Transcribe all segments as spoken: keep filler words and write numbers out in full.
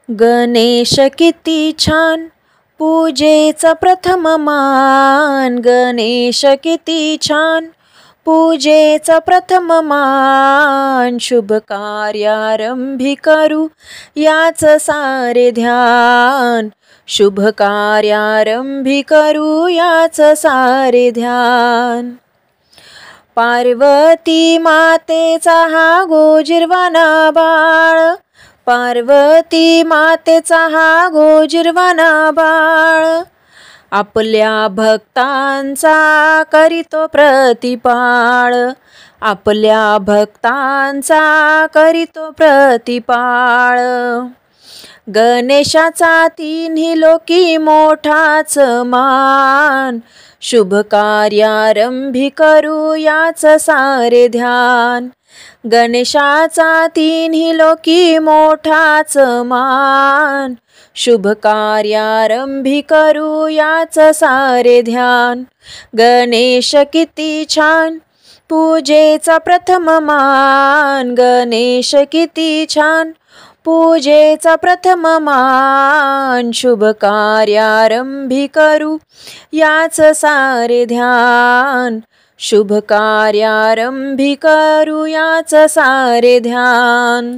गणेश किती छान पूजेचा प्रथम मान, गणेश किती छान पूजेचा प्रथम मान, शुभ कार्यारंभी करू याच सारे ध्यान, शुभ कार्यारंभी करू याच सारे ध्यान. पार्वती मातेचा हा गोजिरवाना बाळ, पार्वती मातेचा हा गोजिरवाना बाळ, आपल्या भक्तांचा करीतो प्रतिपाळ, आपल्या भक्तांचा करीतो प्रतिपाळ. गणेशाचा तिन्ही लोकी मोठाच मान, शुभ कार्यारंभी करू याच सारे ध्यान, गणेशाचा तिन्ही लोकी मोठाच मान, शुभ कार्यारंभी करू याच सारे ध्यान. गणेश किती छान पूजेचा प्रथम मान, गणेश किती छान पूजेचा प्रथम मान, शुभ कार्यारंभी करू याच सारे ध्यान, शुभ कार्यारंभी करू याच सारे ध्यान.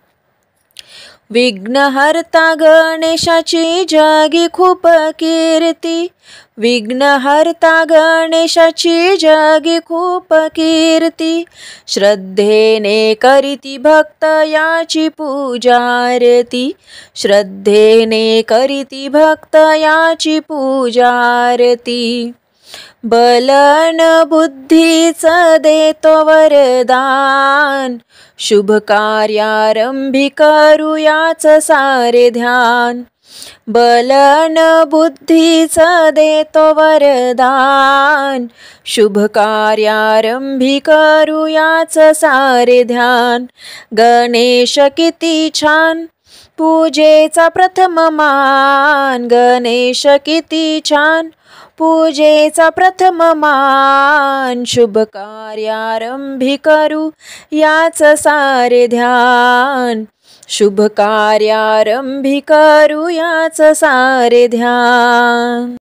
विघ्नहर्ता गणेशाची जगी खूप कीर्ती, विघ्नहर्ता गणेशाची जगी खूप कीर्ती, श्रद्धेने करीती भक्त याची पूजारती, श्रद्धेने करीती भक्त याची पूजारती. बलन बुद्धीच देतो वरदान, शुभ कार्यारंभी करू याच सारे ध्यान, बलन बुद्धीच देतो वरदान, शुभ कार्यारंभी करू याच सारे ध्यान. गणेश किती छान पूजेचा प्रथम मान, गणेश किती छान पूजेचा प्रथम मान, शुभ कार्यारंभी करू याच सारे ध्यान, शुभ कार्यारंभी करू याच सारे ध्यान.